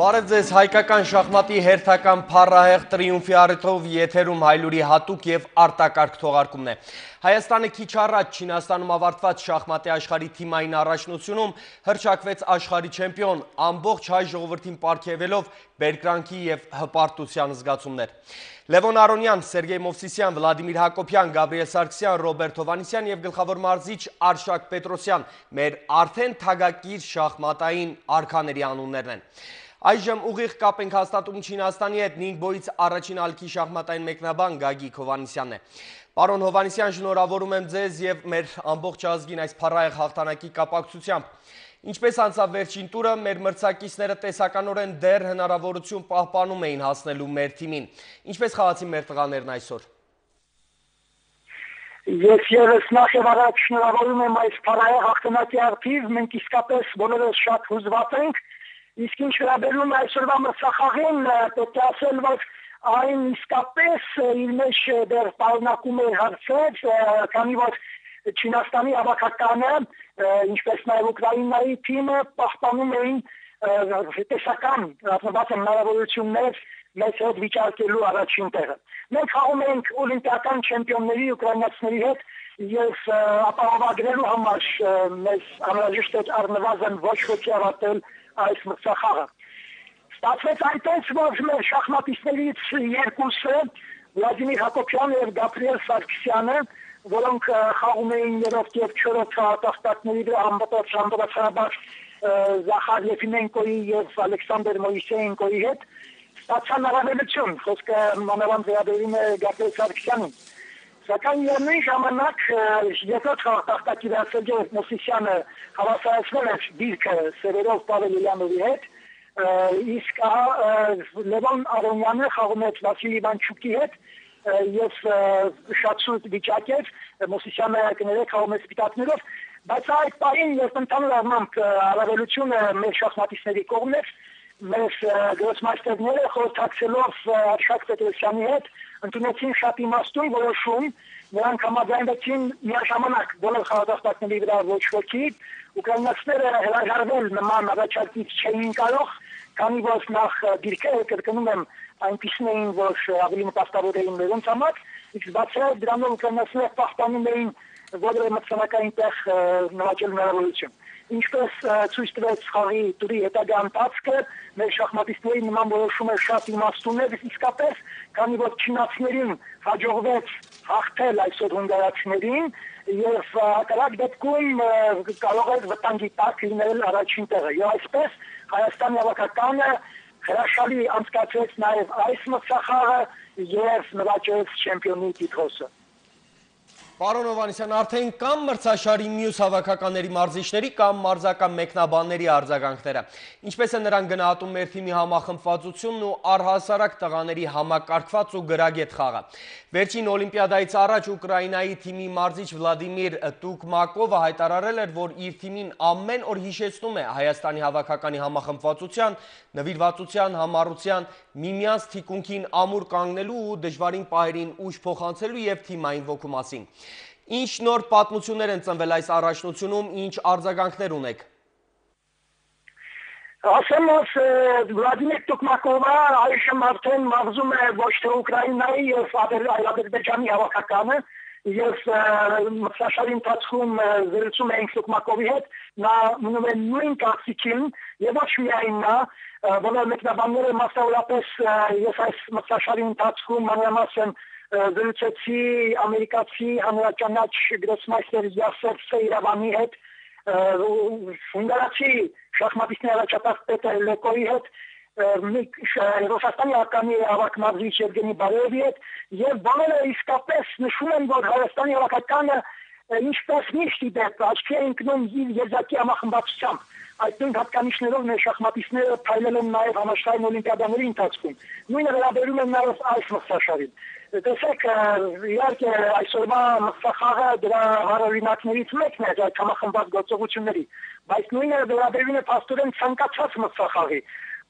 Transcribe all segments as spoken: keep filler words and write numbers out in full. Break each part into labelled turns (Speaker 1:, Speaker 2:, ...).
Speaker 1: Բարև ձեզ հայկական շախմատի հերթական փառահեղ տրիումֆի առիթով եթերում Հայլուրի հատուկ և արտակարգ թողարկումն է։ Հայաստանը քիչ առաջ Չինաստանում ավարտված շախմատի աշխարհի թիմային առաջնությունում հռչակվեց աշխարհի չեմպիոն, ամբողջ հայ ժողովրդին պարգևելով բերկրանքի և հպարտության զգացումներ։ Լևոն Արոնյան, Սերգեյ Մովսիսյան, Վլադիմիր Հակոբյան, Գաբրիել Սարգսյան, Ռոբերտ Հովհաննիսյան և գլխավոր մարզիչ Արշակ Պետրոսյան մեր արդեն թագակիր շախմատային արքաների անուններն են։ Այժմ ուղիղ կապ ենք հաստատում Չինաստանի հետ նինգբոյից առաջին ալքի շախմատային մեկնաբան Գագիկ Հովհաննիսյանն է։ Պարոն Հովհաննիսյան, շնորհավորում եմ ձեզ և մեր ամբողջ ազգին այս փառահեղ հաղթանակի կապակցությամբ։ Ինչպես անցավ վերջին տուրը, մեր մրցակիցները տեսականորեն դեռ հնարավորություն պահպանում էին հասնելու մեր թիմին։ Ինչպես խաղացին մեր տղաներն այսօր։
Speaker 2: Ես ևս նախ եւ առաջ շնորհավորում եմ այս փառահեղ հաղթանակի արդիվ, մենք իսկապես բոլորս շատ հուզված ենք։ Իսկ ինչ վերաբերում է այսօրվա մրցախաղին, պետք է ասել, որ այն իսկապես իր մեջ դեռ պարունակում է հարցեր, քանի որ Չինաստանի հավաքականը, ինչպես նաև Ուկրաինայի թիմը պահպանում էին տեսական հնարավորություններ մեծ հետ վիճարկելու առաջին տեղը։ Մենք խաղում ենք օլիմպիական չեմպիոնների ուկրաինացիների հետ եւ ապահովագրելու համար մեզ անհրաժեշտ է առնվազն ոչ ոքի ավարտել այս մրցախաղը։ Ստացվեց այնպես, որ մեր շախմատիստներից երկուսը, Վլադիմիր Հակոբյանը եւ Գաբրիել Սարգսյանը, որոնք խաղում էին երրորդ եւ չորրորդ խաղատախտակների վրա համապատասխանաբար Զախար Եֆիմենկոյի եւ Ալեքսանդր Մոյսեյենկոյի հետ, ստացան առավելություն, խոսքը մանավանդ վերաբերում է Գաբրիել Սարգսյանին։ Սակայն նույն ժամանակ երկրորդ խաղատախտակի վրա Սերգեյ Մովսիսյանը հավասարացնել էր դիրքը Սերերով Պավել Իլյանովի հետ, իսկ Լևոն Արոնյանը խաղում էր Վասիլի Իվանչուկի հետ եւ շատ սուտ վիճակ էր, Մովսիսյանը կներեք խաղում էր սպիտակներով, բայց այդ պահին երբ ընդհանուր առմամբ առավելությունը մեր շախմատիստների կողմն էր, մեր գրոսմայստերները խորհրդակցելով Արշակ Պետրոսյանի հետ ընդունեցին շատ իմաստուն որոշում, նրանք համաձայնվեցին միաժամանակ բոլոր խաղատախտակների վրա ոչ ոքի, ուկրաինացիները հրաժարվել նման առաջարկից չէին կարող, քանի որ նախ դիրքերը կրկնում եմ այնպիսին էին, որ ավելի նպաստավոր էին նրանց համար, իսկ բացառ դրանով ուկրաինացիները պահպանում էին որևէ մրցանակային տեղ նվաճելու հնարավորություն։ Ինչպես ցույց տվեց խաղի տուրի հետագա ընթացքը, մեր շախմատիստների նման որոշումը շատ իմաստուն էր իսկապես, քանի որ չինացիներին հաջողվեց հաղթել այսօր հունգարացիներին եւ հակառակ դեպքում կարող էր վտանգի տակ լինել առաջին տեղը։ Եվ այսպես Հայաստանի հավաքականը հրաշալի անցկացրեց նաեւ այս մրցախաղը եւ նվաճեց չեմպիոնի տիտղոսը։
Speaker 1: Պարոն Հովհաննիսյան, արդեն կամ մրցաշարի մյուս հավաքականների մարզիչների կամ մարզական մեկնաբանների արձագանքները։ Ինչպես է նրանք գնահատում մեր թիմի համախմբվածությունն ու առհասարակ տղաների համակարգված ու գրագետ խաղը։ Վերջին օլիմպիադայից առաջ Ուկրաինայի թիմի մարզիչ Վլադիմիր Տուկմակովը հայտարարել էր, որ իր թիմին ամեն օր հիշեցնում է Հայաստանի հավաքականի համախմբվածության, նվիրվածության, համառության, միմյանց թիկունքին ամուր կանգնելու ու դժվարին պահերին ուժ փոխանցելու եւ թիմային ոգու մասին։ Ինչ նոր պատմություններ են ծնվել այս առաջնությունում, ինչ արձագանքներ ունեք։
Speaker 2: Ասեմ, որ Վլադիմիր Տուկմակովը այժմ արդեն մարզում է ոչ թե Ուկրաինայի եւ Ադրբեջանի հավաքականը եւ մրցաշարի ընթացքում զրուցում էինք Տուկմակովի հետ, նա մնում է նույն կարծիքին եւ ոչ միայն նա, բոլոր մեկնաբանները մասնավորապես ես այս մրցաշարի ընթացքում մանրամասն զրուցեցի ամերիկացի հանրաճանաչ գրոսմայստեր Յասեր Սեյրավանի հետ, հունգարացի շախմատիստների առաջատար Պետր Լեկոյի հետ, Ռուսաստանի ականի ավակ մարզիչ Եվգենի Բարոյևի հետ եւ բոլորը իսկապես նշում են, որ Հայաստանի հավաքականը ինչպես միշտ իդեպ աչքի է ընկնում իր եզակի համախմբվածությամբ։ Այդ նույն հատկանիշներով մեր շախմատիստները փայլել են նաեւ համաշխարհային օլիմպիադաների ընթացքում։ Նույնը վերաբերում է նաեւ այս մրցաշարին։ Տեսեք, իհարկե այսօրվա մրցախաղը դրա հարօրինակներից մեկն է այդ համախմբված գործողությունների, բայց նույնը վերաբերում է փաստորեն ցանկացած մրցախաղի։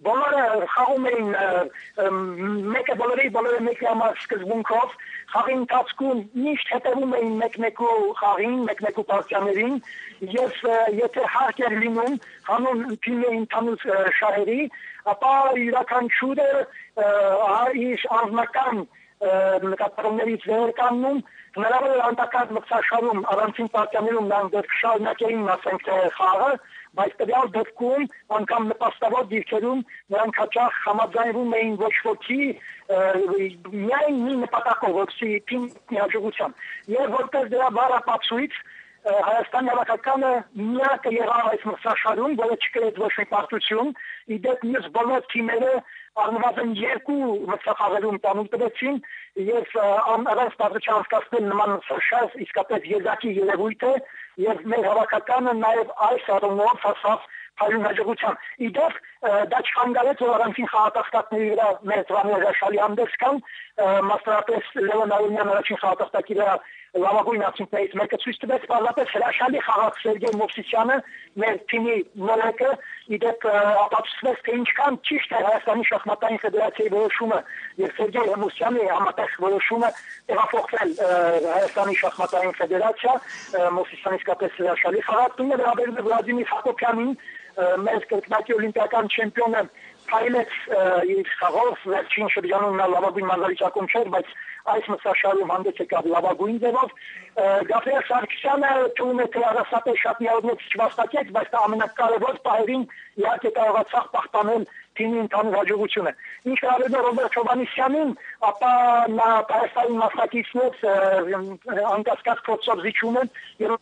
Speaker 2: բոլորը խաղում էին մեկը բոլորի բոլորը մեկի համար սկզբունքով խաղի ընթացքում միշտ հետևում էին մեկ-մեկու խաղին, մեկ-մեկու պարտիաներին եւ եթե հարկ էր լինում հանուն թիմի ընդհանուր շահերի, ապա յուրաքանչյուրը իր անձնական նկատառումներից վեր կանգնում, հնարավոր էր անտական մրցաշարում առանցին պարտիաներում նրանք շարունակեին ասենք թե խաղը, բայց տվյալ դեպքում անգամ նպաստավոր դիրքերում նրանք հաճախ համաձայնվում էին ոչ ոքի միայն մի նպատակով, որպեսզի թիմի հաջողության։ Եվ որպես դրա բառապացույց Հայաստանի հավաքականը միակը եղավ այս մրցաշարում, որը չկրեց ոչ մի պարտություն, իդեպ մյուս բոլոր թիմերը առնվազն երկու մրցախաղերում տանուլ տվեցին եւ առանց պարտության անցկացնել նման մրցաշար իսկապես եզակի երևույթ է եւ մեր հավաքականը նաեւ այս առումով հասավ փայլուն հաջողության։ Իդեպ դա չխանգարեց, որ առանցին խաղատախտակների վրա մեր ծրագրերը հրաշալի հանդես կան, մասնավորապես Լևոն Արոնյան առաջին խաղատախտակի վրա լավագույն արդյունքներից մեկը ցույց տվեց, պարզապես հրաշալի խաղաց Սերգեյ Մովսիսյանը, մեր թիմի նորեկը, իդեպ ապացուցվեց, թե ինչքան ճիշտ է Հայաստանի շախմատային ֆեդերացիայի որոշումը եւ Սերգեյ Մովսիսյանի համատեղ որոշումը տեղափոխվել Հայաստանի շախմատային ֆեդերացիա, Մովսիսյանը իսկապես հրաշալի խաղաց, նույնը վերաբերում է Վլադիմիր Հակոբյանին, մեր կրկնակի օլիմպիական չեմպիոնը փայլեց իր խաղով, վերջին շրջանում նա լավագույն մարզավիճակում չէր, բայց այս մրցաշարում հանդես եկավ լավագույն ձևով։ Գաբրիել Սարգսյանը թվում է թե առասապես շատ միավորից չվաստակեց, բայց դա ամենակարևոր պահերին իհարկե կարողացավ պահպանել թիմի ընդհանուր հաջողությունը։ Ինչ վերաբերում է Ռոբերտ Հովհաննիսյանին, ապա նա Հայաստանի մասնակիցներից անկասկած փորձով զիջում են եւ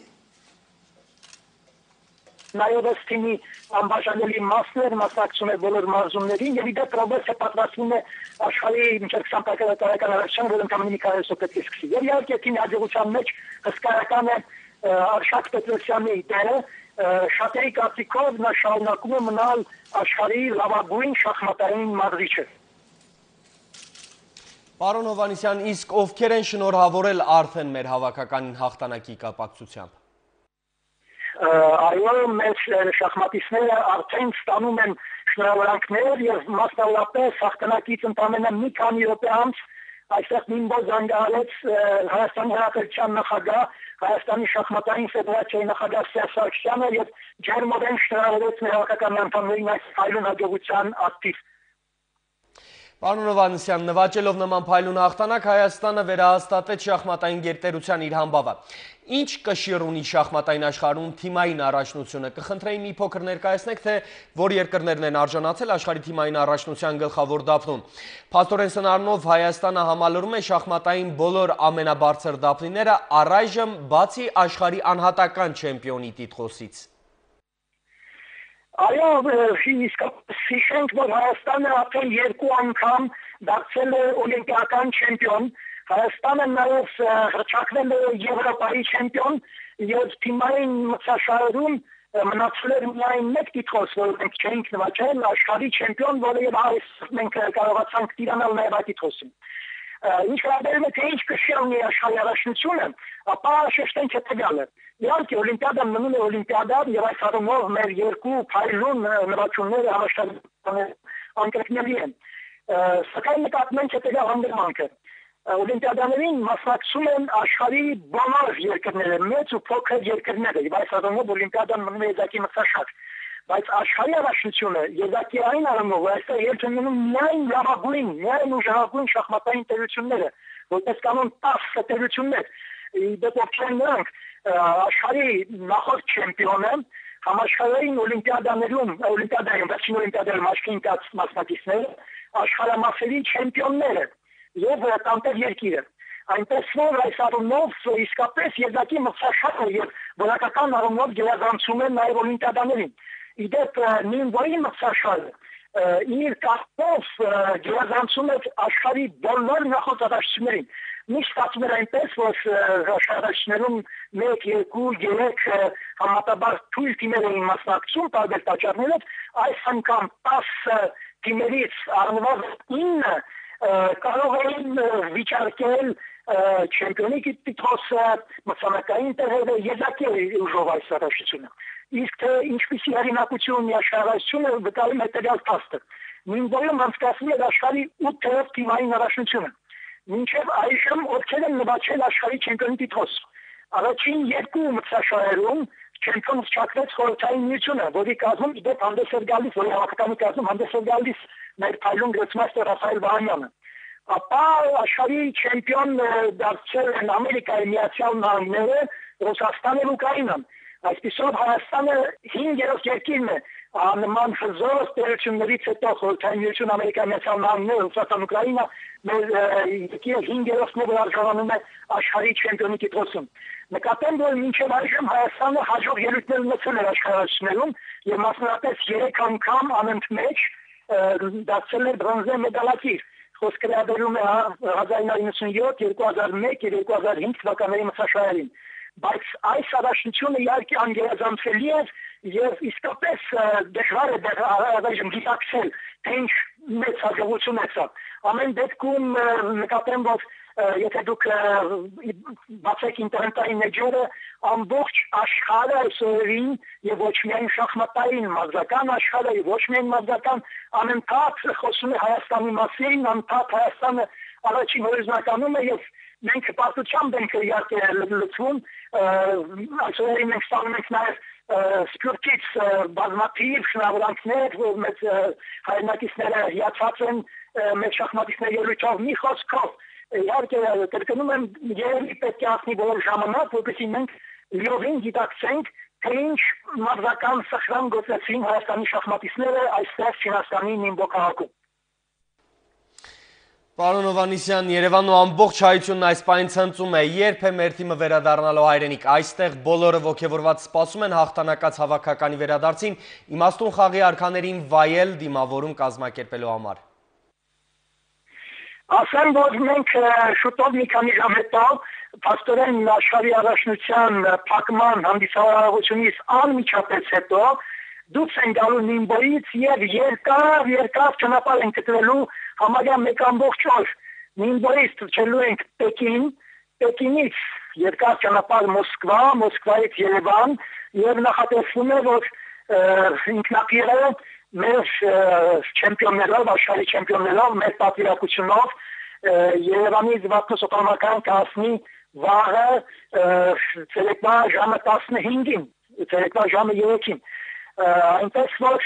Speaker 2: Նայովս թիմի անբաժանելի մասն էր, մասնակցում է բոլոր մարզումներին եւ իդեպ Ռոբերտը պատրաստվում է աշխարհի մինչեւ քսան տարեկան առաջին որ ընդամենը մի քանի ամսով պետք է սկսի։ Եվ իհարկե թիմի հաջողության մեջ հսկայական է Արշակ Պետրոսյանի դերը, շատերի կարծիքով նա շարունակում է մնալ աշխարհի լավագույն շախմատային մարզիչը։
Speaker 1: Պարոն Հովհաննիսյան, իսկ ովքեր են շնորհավորել արդեն մեր հավաքականին հաղթանակի կապակցությամբ։
Speaker 2: Այո, մեր շախմատիստները արդեն ստանում են շնորհավորանքներ եւ մասնավորապես հաղթանակից ընդամենը մի քանի րոպե անց այստեղ նույնպես զանգահարեց Հայաստանի Հանրապետության նախագահ, Հայաստանի շախմատային ֆեդերացիայի նախագահ Սերժ Սարգսյանը եւ ջերմորեն շնորհավորեց մեր հավաքական անդամներին այս փայլուն հաջողության ակտիվ։
Speaker 1: Պարոն Հովհաննիսյան, նվաճելով նման փայլուն հաղթանակ, Հայաստանը վերահաստատեց շախմատային գերտերության իր համբավը։ Ինչ կշիռ ունի շախմատային աշխարհում թիմային առաջնությունը։ Կխնդրեի մի փոքր ներկայացնեք, թե որ երկրներն են արժանացել աշխարհի թիմային առաջնության գլխավոր դափնուն։ Փաստորեն սնարնով Հայաստանը համալրում է շախմատային բոլոր ամենաբարձր դափնիները առայժմ բացի աշխարհի անհատական չեմպիոնի տիտղոսից։
Speaker 2: Այո, իսկապես հիշենք, որ Հայաստանը արդեն երկու անգամ դարձել է օլիմպիական չեմպիոն, Հայաստանը նաև հռչակվել է Եվրոպայի չեմպիոն եւ թիմային մրցաշարերում մնացել էր միայն մեկ տիտղոս, որ մենք չէինք նվաճել, աշխարհի չեմպիոն, որը եւ այս մենք կարողացանք տիրանալ նաեւ այդ տիտղոսին։ Ինչ վերաբերում է թե ինչ կշիռ ունի աշխարհի առաջնությունը, ապա շեշտենք հետեւյալը։ Իհարկե օլիմպիադան մնում է օլիմպիադա եւ այս առումով մեր երկու փայլուն նվաճումները համաշխարհային անկրկնելի են։ Սակայն նկատում ենք հետեւյալ հանգամանքը։ Օլիմպիադաներին մասնակցում են աշխարհի բոլոր երկրները, մեծ ու փոքր երկրները, եւ այս առումով օլիմպիադան մնում է եզակի մրցաշար։ Բայց աշխարհի առաջնությունը եզակի այն առումով, որ այստեղ երթնում միայն լավագույն, միայն ուժեղագույն շախմատային տերությունները, որպես կանոն տասը տերություններ, դեպի նրանք աշխարհի նախորդ չեմպիոնը, համաշխարհային օլիմպիադաներում, օլիմպիադայում, վերջին օլիմպիադայում աշխարհի ընկած մասնակիցները, աշխարհամասերի չեմպիոնները եւ տանտեր երկիրը։ Այնպես որ այս առումով իսկապես եզակի մրցաշար է եւ որակական առումով գերազանցում է նաեւ օլիմպիադաներին։ Իդեպ նույնվային մրցաշարը իր կազմով գերազանցում է աշխարհի բոլոր նախորդ առաջնություններին։ Միշտ ստացվում էր այնպես, որ աշխարհաշարերում մեկ, երկու, երեք համատաբար թույլ թիմեր էին մասնակցում տարբեր պատճառներով, այս անգամ տասը թիմերից առնվազն ինը կարող էին վիճարկել չեմպիոնի տիտղոսը, մրցանակային տեղերը եզակի ուժով այս առաջությունը։ Իսկ թե ինչպիսի հեղինակություն աշխարհայցությունը վկայում է հետևյալ փաստը։ Նույնիսկ անցկացվել էր աշխարհի ութերորդ թիմային առաջնությունը։ Մինչև այժմ ովքեր են նվաճել աշխարհի չեմպիոնի տիտղոս։ Առաջին երկու մրցաշարերում չեմպիոն չակրեց խորհրդային միությունը, որի կազմում դեպ հանդես էր գալիս, որի հավաքականի կազմում հանդես էր գալիս մեր փայլուն գրոսմայստեր Ռաֆայել Վահանյանը։ Ապա աշխարհի չեմպիոն դարձել են Ամերիկայի Միացյալ Նահանգները, Ռուսաստանն ու Ուկրաինան։ Այսպիսով Հայաստանը հինգերորդ երկիրն է նման հզոր տերություններից հետո խորհրդային միություն, Ամերիկայի Միացյալ Նահանգները, Ռուսաստան, Ուկրաինա մեր երկիրը հինգերորդն է, որ արժանանում է աշխարհի չեմպիոնի տիտղոսին։ Նկատեմ, որ մինչև այժմ Հայաստանը հաջող ելույթներ ունեցել էր աշխարհաշրջանում եւ մասնավորապես երեք անգամ անընդմեջ դարձել էր բրոնզե մեդալակիր։ Խոսքը վերաբերում է հազար ինը հարյուր նվաթ յոթ, երկու հազար մեկ եւ երկու հազար հինգ թվականների մրցաշարերին։ Բայց այս առաջնությունը իհարկե անգերազանցելի է եւ իսկապես դժվար է դեռ գիտակցել, թե ինչ մեծ հաջողություն է սա։ Ամեն դեպքում նկատեմ, որ եթե դուք բացեք ինտերնետային էջերը, ամբողջ աշխարհը այսօրին եւ ոչ միայն շախմատային մարզական աշխարհը եւ ոչ միայն մարզական անընդհատ խոսում է Հայաստանի մասին, անընդհատ Հայաստանը առաջին հորիզոնականում է եւ մենք պարտությամբ ենք իհարկե լծվում, այսօրին մենք ստանում ենք նաեւ սպյուրքից բազմաթիվ շնորհավորանքներ, որ մեծ հայրենակիցները հիացած են մեր շախմատիստների ելույթով մի խոսքով իհարկե կրկնում եմ երևի պետք է անցնի բոլոր ժամանակ, որպեսզի մենք լիովին գիտակցենք, թե ինչ մարզական սխրան գործեցին Հայաստանի շախմատիստները այստեղ Չինաստանի Նիմբո քաղաքում։
Speaker 1: Պարոն Հովհաննիսյան, Երևանն ու ամբողջ հայությունն այս պահին ցնծում է, երբ է մեր թիմը վերադառնալու հայրենիք, այստեղ բոլորը ոգևորված սպասում են հաղթանակած հավաքականի վերադարձին, իմաստուն խաղի արքաներին վայել դիմավորում կազմակերպելու համար։
Speaker 2: Ասեմ, որ մենք շուտով մի քանի ժամ հետո փաստորեն աշխարհի առաջնության փակման հանդիսավորությունից անմիջապես հետո դուրս են գալու Նիմբոյից եւ երկար երկար ճանապարհ են գտնելու համարյա մեկ ամբողջ օր։ Նիմբոյից ցելու ենք Պեկին, Պեկինից երկար ճանապարհ Մոսկվա, Մոսկվայից Երևան եւ նախատեսվում է, որ ինքնաթիռը մեր չեմպիոններով, աշխարհի չեմպիոններով, մեր պատվիրակությունով Երևանից վաթսոթանական կասնի վաղը ցերեկվա ժամը տասնհինգին, ցերեկվա ժամը երեքին։ Այնպես որ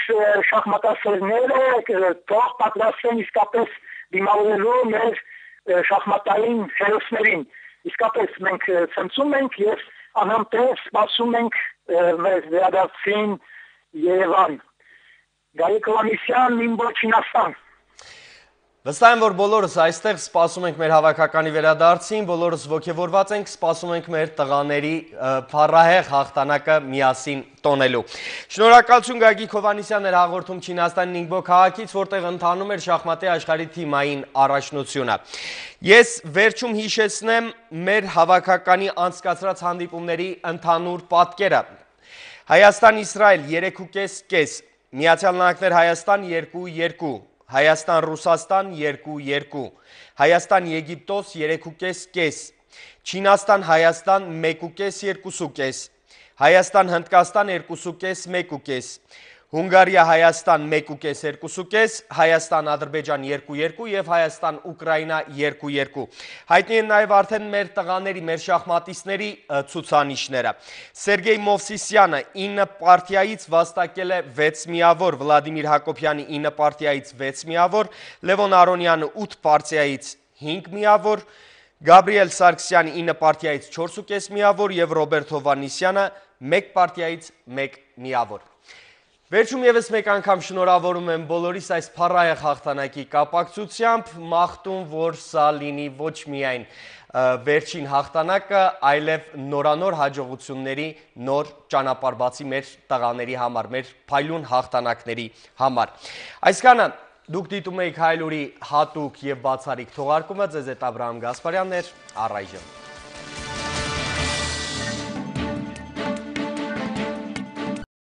Speaker 2: շախմատասերները թող պատրաստեն իսկապես դիմավորելու մեր շախմատային հերոսներին։ Իսկապես մենք ցնծում ենք եւ անհամբեր սպասում ենք մեր վերադարձին Երևան։ Գարիկ Հովհաննիսյան, Նիմբո, Չինաստան։
Speaker 1: Վստահ եմ, որ բոլորս այստեղ սպասում ենք մեր հավաքականի վերադարձին, բոլորս ոգևորված ենք, սպասում ենք մեր տղաների փառահեղ հաղթանակը միասին տոնելու։ Շնորհակալություն Գագիկ Հովհաննիսյան էր հաղորդում Չինաստանի Նինբո քաղաքից, որտեղ ընթանում էր շախմատի աշխարհի թիմային առաջնությունը։ Ես վերջում հիշեցնեմ մեր հավաքականի անցկացրած հանդիպումների ընդհանուր պատկերը։ Հայաստան-Իսրայել երեք ու կես կես, Միացյալ Նահանգներ Հայաստան երկու երկու, Հայաստան-Ռուսաստան երկու երկու, Հայաստան-Եգիպտոս երեք ու կես կես, Չինաստան-Հայաստան մեկ ու կես երկու ու կես, Հայաստան-Հնդկաստան երկու ու կես մեկ ու կես, Հունգարիա-Հայաստան մեկ ու կես երկու ու կես, Հայաստան-Ադրբեջան երկու երկու և Հայաստան-Ուկրաինա երկու երկու։ Հայտնի են նաև արդեն մեր տղաների, մեր շախմատիստների ցուցանիշները։ Սերգեյ Մովսիսյանը ինը պարտիայից վաստակել է վեց միավոր, Վլադիմիր Հակոբյանը ինը պարտիայից վեց միավոր, Լևոն Արոնյանը ութ պարտիայից հինգ միավոր, Գաբրիել Սարգսյանը ինը պարտիայից չորս ու կես միավոր և Ռոբերտ Հովհաննիսյանը մեկ պարտիայից մեկ միավոր։ Վերջում ևս մեկ անգամ շնորհավորում եմ բոլորիս այս փառահեղ հաղթանակի կապակցությամբ, մաղթում, որ սա լինի ոչ միայն վերջին հաղթանակը, այլև նորանոր հաջողությունների նոր ճանապարհ բացի մեր տղաների համար, մեր փայլուն հաղթանակների համար։ Այսքանը դուք դիտում եք Հայլուրի հատուկ և բացառիկ թողարկումը, ձեզ հետ Աբրահամ Գասպարյանն էր, առայժմ։